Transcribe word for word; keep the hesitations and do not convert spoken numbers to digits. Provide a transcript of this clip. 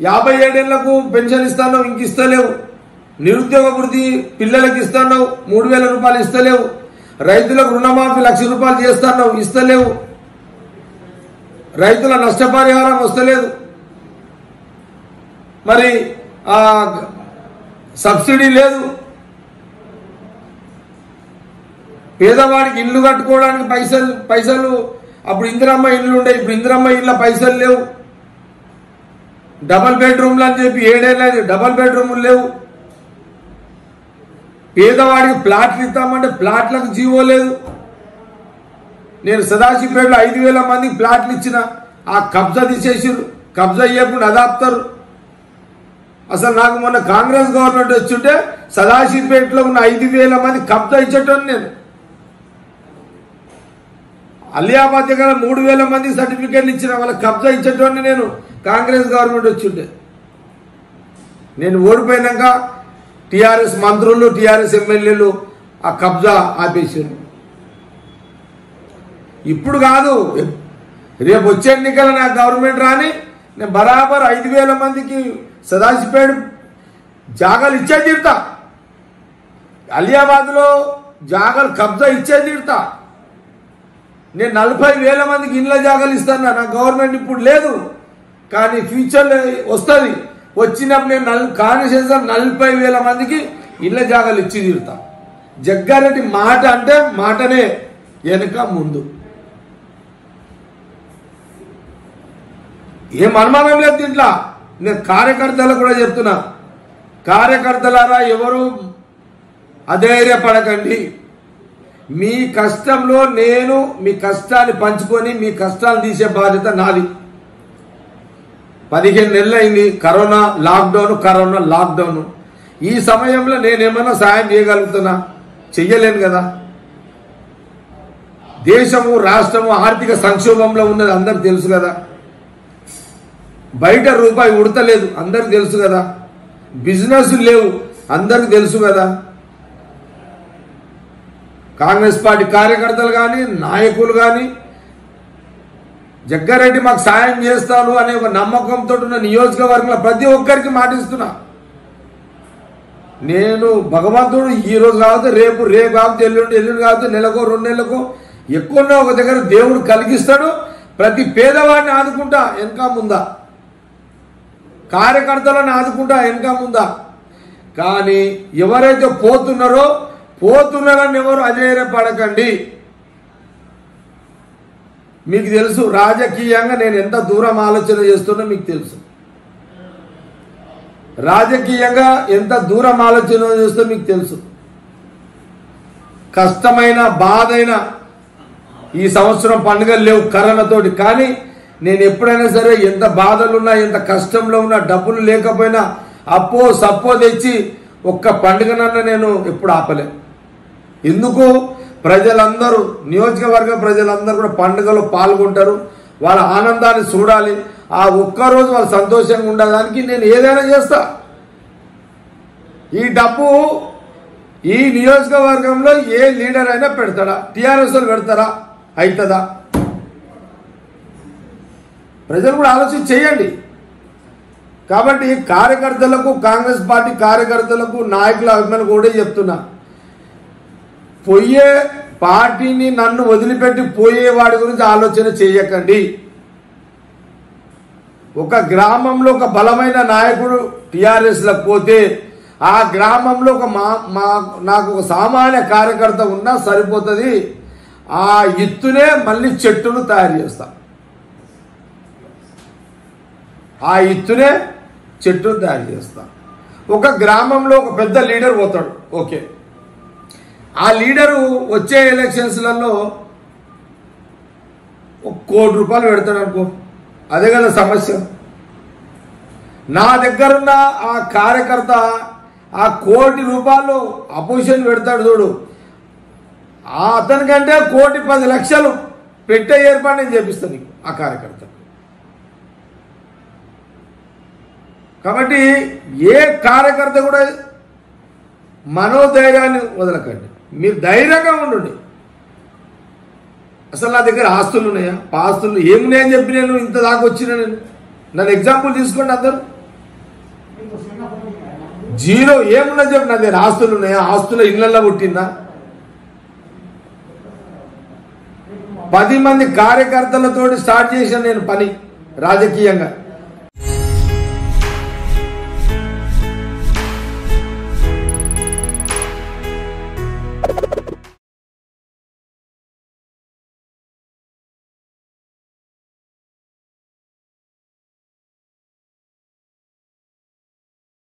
యాభై ఏడేళ్లకు పెన్షన్ ఇస్తాను ఇంక ఇస్తలేవు, నిరుద్యోగ వృత్తి పిల్లలకి ఇస్తాను మూడు వేల రూపాయలు ఇస్తలేవు, రైతులకు రుణమాఫీ లక్ష రూపాయలు చేస్తాను ఇస్తలేవు, రైతుల నష్టపరిహారం వస్తలేదు, మరి సబ్సిడీ లేదు, పేదవాడికి ఇల్లు కట్టుకోవడానికి పైసలు పైసలు అప్పుడు ఇందిరమ్మ ఇల్లు ఉండే, ఇప్పుడు ఇందిరమ్మ ఇళ్ళ పైసలు లేవు, డబల్ బెడ్రూమ్లు అని చెప్పి ఏడేళ్ళ డబల్ బెడ్రూమ్లు లేవు, పేదవాడికి ప్లాట్లు ఇస్తామంటే ప్లాట్లకు జీవో లేదు. నేను సదాశివపేటలో ఐదు వేల మందికి ప్లాట్లు ఇచ్చిన, ఆ కబ్జా తీసేసారు, కబ్జా అయ్యేప్పుడు అదాపుతారు. అసలు నాకు మొన్న కాంగ్రెస్ గవర్నమెంట్ వచ్చుంటే సదాశివపేటలో ఉన్న ఐదు వేల మంది కబ్జా ఇచ్చేటోని నేను. అలియాబాద్ దగ్గర మూడు వేల మంది సర్టిఫికేట్లు ఇచ్చిన వాళ్ళకి కబ్జా ఇచ్చేటోని నేను కాంగ్రెస్ గవర్నమెంట్ వచ్చుంటే. నేను ఓడిపోయినాక టీఆర్ఎస్ మంత్రులు టీఆర్ఎస్ ఎమ్మెల్యేలు ఆ కబ్జా ఆపేసారు. ఇప్పుడు కాదు, రేపు వచ్చే ఎన్నికల నాకు గవర్నమెంట్ రాని నేను బరాబర్ ఐదు వేల మందికి సదాశివపేట జాగాలు ఇచ్చే తీరుతా, అలియాబాద్లో జాగాలు కబ్జా ఇచ్చే తీరుతా. నేను నలభై వేల మందికి ఇండ్ల జాగాలు ఇస్తాను. నా గవర్నమెంట్ ఇప్పుడు లేదు, కానీ ఫ్యూచర్లో వస్తుంది. వచ్చినప్పుడు నేను నల్ కాన్స్టిట్యూన్సీ నలభై వేల మందికి ఇళ్ల జాగాలు ఇచ్చి తీరుతా. జగ్గారెడ్డి మాట అంటే మాటనే, వెనుక ముందు ఏం అనుమానం లేదు దీంట్లో. నేను కార్యకర్తలకు కూడా చెప్తున్నా, కార్యకర్తలారా ఎవరు అధైర్యపడకండి. మీ కష్టంలో నేను మీ కష్టాన్ని పంచుకొని మీ కష్టాలు తీసే బాధ్యత నాది. పదిహేను నెలలు అయింది కరోనా లాక్డౌన్, కరోనా లాక్డౌన్. ఈ సమయంలో నేనేమన్నా సాయం చేయగలుగుతున్నా? చెయ్యలేను కదా. దేశము రాష్ట్రము ఆర్థిక సంక్షోభంలో ఉన్నది అందరికి తెలుసు కదా. బయట రూపాయి ఉడతలేదు అందరికి తెలుసు కదా. బిజినెస్ లేవు అందరికి తెలుసు కదా. కాంగ్రెస్ పార్టీ కార్యకర్తలు కానీ నాయకులు కానీ జగ్గారెడ్డి మాకు సాయం చేస్తాను అనే ఒక నమ్మకంతో ఉన్న నియోజకవర్గంలో ప్రతి ఒక్కరికి మాటిస్తున్నా. నేను భగవంతుడు ఈ రోజు కావచ్చు, రేపు రేపు కావచ్చు, ఎల్లుండి ఎల్లుండి కావచ్చు, నెలకో రెండు నెలలకు ఎక్కువనో ఒక దగ్గర దేవుడు కలిగిస్తాడు. ప్రతి పేదవాడిని ఆదుకుంటా వెనక ముందా, కార్యకర్తలను ఆదుకుంటా వెనక ముందా. కానీ ఎవరైతే పోతున్నారో పోతున్నారని ఎవరు అధైర్యపడకండి. మీకు తెలుసు రాజకీయంగా నేను ఎంత దూరం ఆలోచన చేస్తున్నా మీకు తెలుసు. రాజకీయంగా ఎంత దూరం ఆలోచన చేస్తున్నా మీకు తెలుసు. కష్టమైన బాధైన ఈ సంవత్సరం పండుగలు లేవు కరోనాతోటి, కానీ నేను ఎప్పుడైనా సరే ఎంత బాధలున్నా ఎంత కష్టంలో ఉన్నా డబ్బులు లేకపోయినా అప్పో సప్పో తెచ్చి ఒక్క పండుగనన్నా నేను ఎప్పుడు ఆపలే. ఎందుకు? ప్రజలందరూ నియోజకవర్గ ప్రజలందరూ కూడా పండుగలో పాల్గొంటారు, వాళ్ళ ఆనందాన్ని చూడాలి. ఆ ఒక్కరోజు వాళ్ళు సంతోషంగా ఉండడానికి నేను ఏదైనా చేస్తా. ఈ డబ్బు ఈ నియోజకవర్గంలో ఏ లీడర్ అయినా పెడతాడా? టీఆర్ఎస్ వాళ్ళు పెడతారా? అవుతుందా? ప్రజలు కూడా ఆలోచన చేయండి. కాబట్టి కార్యకర్తలకు, కాంగ్రెస్ పార్టీ కార్యకర్తలకు, నాయకుల అభిమానులు కూడా చెప్తున్నా, పోయే పార్టీని నన్ను వదిలిపెట్టి పోయేవాడి గురించి ఆలోచన చేయకండి. ఒక గ్రామంలో ఒక బలమైన నాయకుడు టీఆర్ఎస్లో పోతే ఆ గ్రామంలో ఒక మా నాకు ఒక సామాన్య కార్యకర్త ఉన్నా సరిపోతుంది. ఆ ఇత్తునే మళ్ళీ చెట్టును తయారు చేస్తా. ఆ ఇత్తునే చెట్టును తయారు చేస్తా. ఒక గ్రామంలో ఒక పెద్ద లీడర్ పోతాడు, ఓకే, ఆ లీడరు వచ్చే ఎలక్షన్స్లలో ఒక కోటి రూపాయలు పెడతాడు అనుకో, అదే కదా సమస్య. నా దగ్గరున్న ఆ కార్యకర్త ఆ కోటి రూపాయలు అపోజిషన్ పెడతాడు చూడు, ఆ అతనికంటే కోటి పది లక్షలు పెట్టే ఏర్పాటు నేను చేపిస్తాను నీకు ఆ కార్యకర్త. కాబట్టి ఏ కార్యకర్త కూడా మనోధైర్యాన్ని వదలకండి, మీరు ధైర్యంగా ఉండండి. అసలు నా దగ్గర ఆస్తులు ఉన్నాయా? ఆస్తులు ఏమున్నాయని చెప్పి నేను ఇంత దాకా వచ్చిన నేను నన్ను ఎగ్జాంపుల్ తీసుకోండి అందరూ. జీరో ఏమున్నా చెప్పు, నా దగ్గర ఆస్తులు ఉన్నాయా? ఆస్తుల ఇళ్లలో పుట్టిందా? పది మంది కార్యకర్తలతో స్టార్ట్ చేశాను నేను పని రాజకీయంగా.